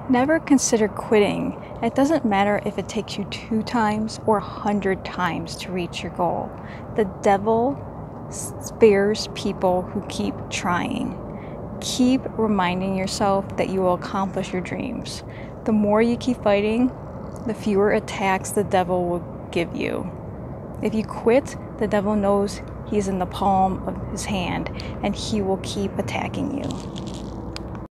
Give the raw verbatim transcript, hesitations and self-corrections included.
Never consider quitting. It doesn't matter if it takes you two times or a hundred times to reach your goal. The devil spares people who keep trying. Keep reminding yourself that you will accomplish your dreams. The more you keep fighting, the fewer attacks the devil will give you. If you quit, the devil knows he's in the palm of his hand and he will keep attacking you.